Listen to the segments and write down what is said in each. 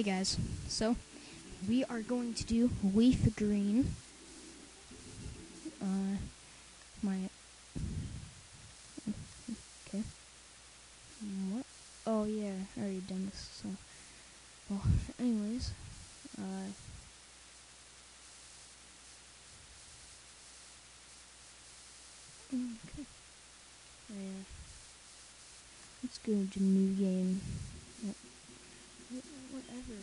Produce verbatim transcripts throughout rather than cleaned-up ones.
Hey guys, so we are going to do leaf green. Uh, my okay. What? Oh yeah, I already done this. So, well, anyways, uh, okay. Yeah. Let's go to new game. Whatever.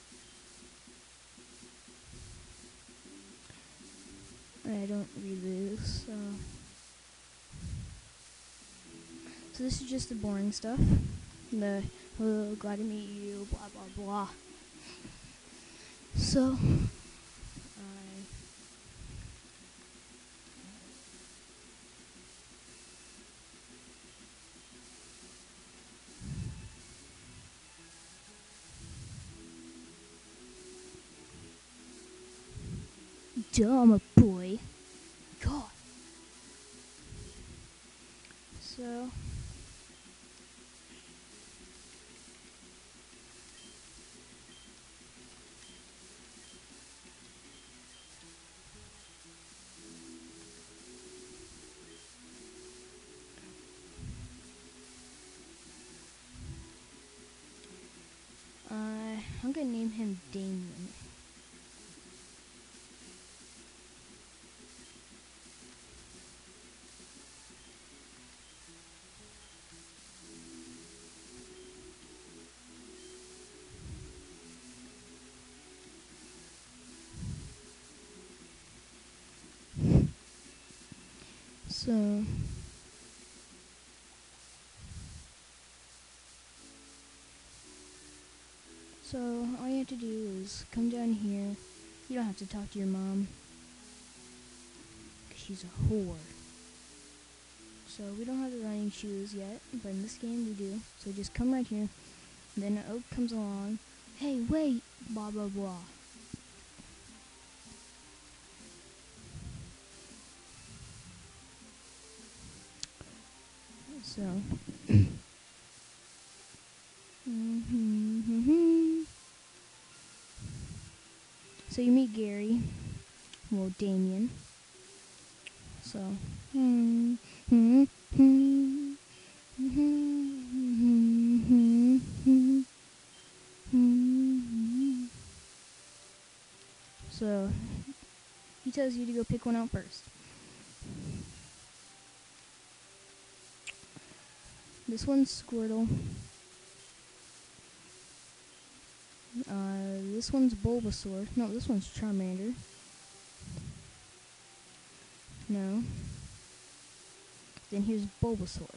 I don't read this. Uh, so this is just the boring stuff. The oh, glad to meet you. Blah blah blah. So, I. Dumb boy. God. So. Uh, I'm gonna name him Damien. So, so all you have to do is come down here. You don't have to talk to your mom, because she's a whore. So we don't have the running shoes yet, but in this game we do. So just come right here. Then an oak comes along. Hey, wait! Blah, blah, blah. So. So you meet Gary. Well, Damien. So. So, he tells you to go pick one out first. This one's Squirtle. Uh, this one's Bulbasaur. No, this one's Charmander. No. Then here's Bulbasaur.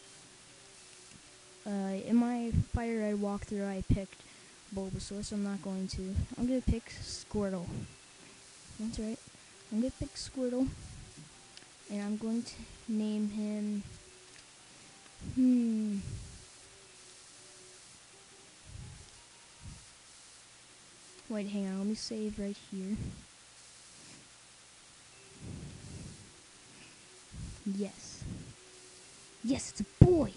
Uh, in my Fire Red walkthrough, I picked Bulbasaur, so I'm not going to. I'm gonna pick Squirtle. That's right. I'm gonna pick Squirtle, and I'm going to name him. Hmm. Wait, hang on. Let me save right here. Yes. Yes, it's a boy.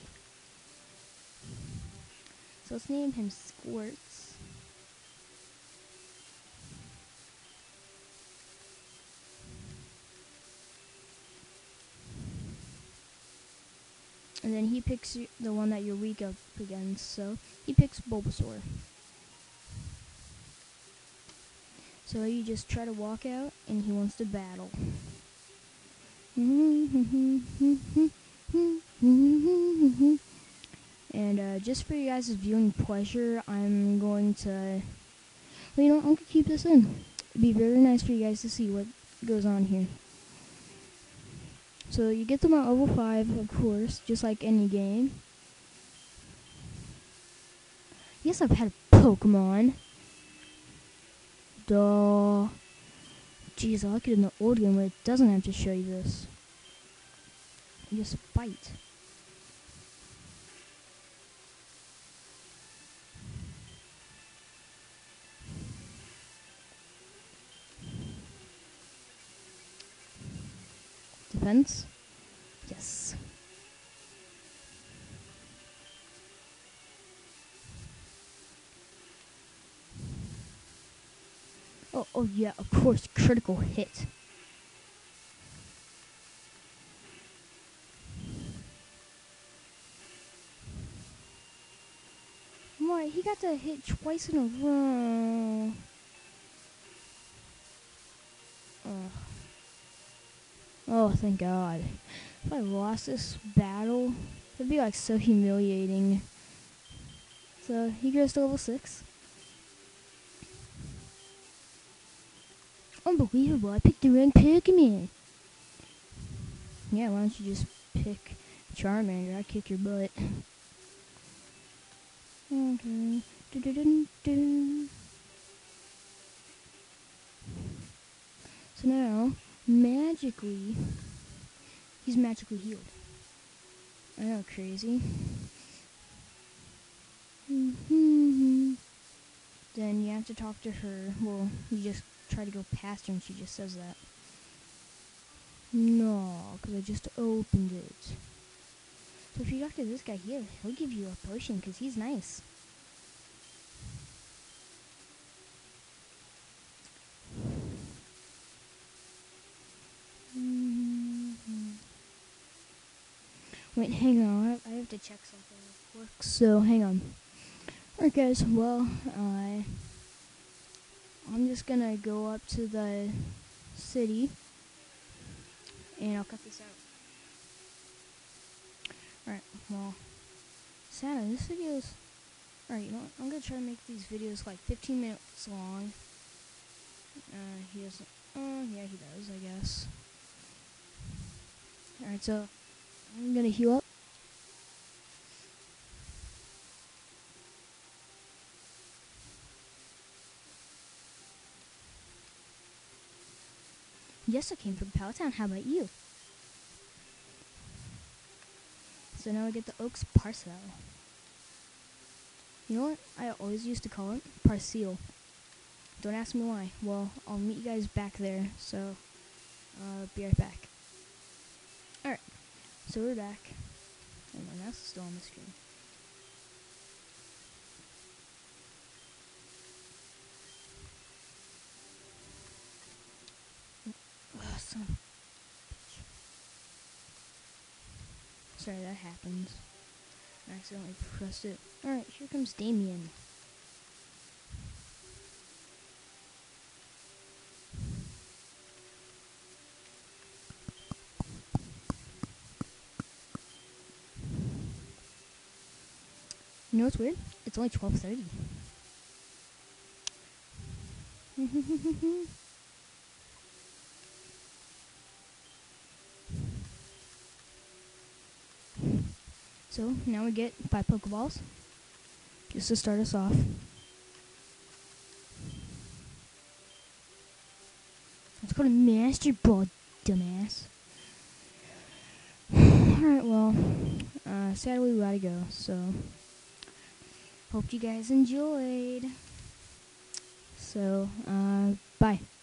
So let's name him Squirts. And then he picks the one that you're weak up against, so he picks Bulbasaur. So you just try to walk out, and he wants to battle. And uh, just for you guys' viewing pleasure, I'm going to, well, you know, I'm going to keep this in. It'd be very nice for you guys to see what goes on here. So you get them at level five, of course, just like any game. Yes, I've had a Pokemon. Duh. Jeez, I like it in the old game where it doesn't have to show you this. You just fight. Defense? Yes. Oh yeah, of course, critical hit. What? He got to hit twice in a row. Oh. Oh, thank God. If I lost this battle, it'd be like so humiliating. So he goes to level six. Unbelievable, I picked the wrong Pokemon. Yeah, why don't you just pick Charmander? I'd kick your butt. Okay. Du-du-dun-dun. So now, magically, he's magically healed. I know, crazy. Mm-hmm. Then you have to talk to her. Well, you just try to go past her and she just says that. No, because I just opened it. So if you talk to this guy here, he'll give you a potion because he's nice. Mm-hmm. Wait, hang on. I have to check something real quick. So, hang on. Alright guys, well, uh, I'm just gonna go up to the city and I'll cut this out. Alright, well, Santa, this video's... Alright, you know what? I'm gonna try to make these videos like fifteen minutes long. Uh, he doesn't... Oh, yeah, he does, I guess. Alright, so, I'm gonna heal up. Yes, I came from Palatown. How about you? So now I get the Oaks Parcel. You know what? I always used to call it Parcel. Don't ask me why. Well, I'll meet you guys back there. So, uh, be right back. Alright, so we're back. And my mouse is still on the screen. Ugh, son of a bitch. Sorry, that happened. I accidentally pressed it. Alright, here comes Damien. You know what's weird? It's only twelve thirty. So, now we get five Pokeballs. Just to start us off. Let's go to Master Ball, dumbass. Alright, well, uh, sadly we gotta go, so hope you guys enjoyed. So, uh, bye.